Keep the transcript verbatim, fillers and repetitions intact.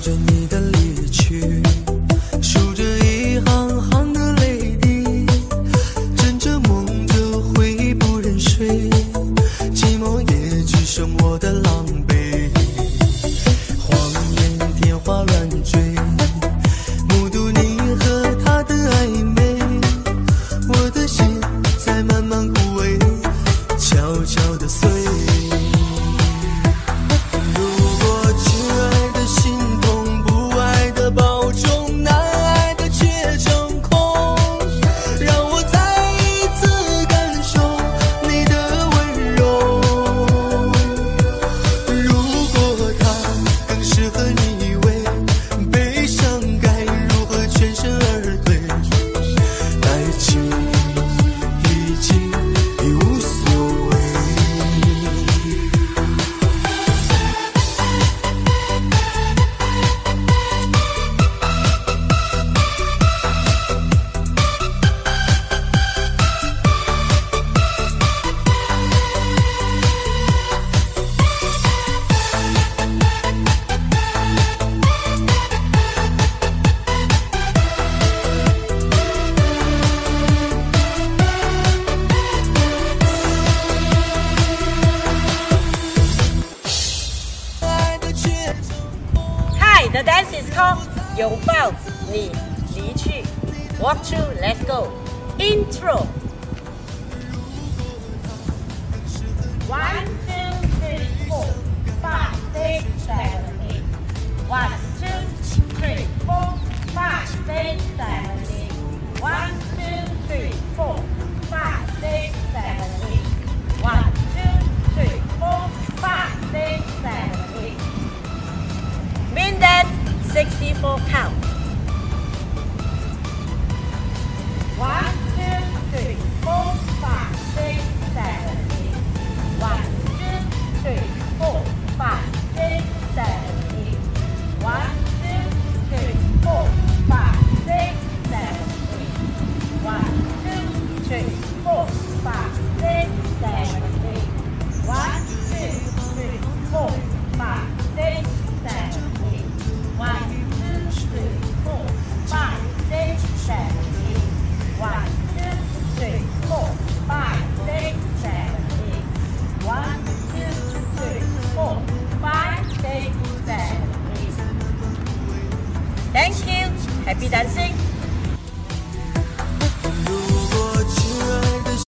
着你的离去，数着一行行的泪滴，枕着梦着回忆不忍睡，寂寞也只剩我的狼狈。谎言天花乱坠，目睹你和他的暧昧，我的心在慢慢枯萎，悄悄地碎。 The dance is called 拥抱你离去 Walk through, let's go. Intro. One, two, three, four, five, six, seven, eight. One, two, three, four, five, six, seven, eight. One, two, three, four, five, six, seven, eight. One, two, three, four, five, six, seven, eight. Mean that sixty-four count.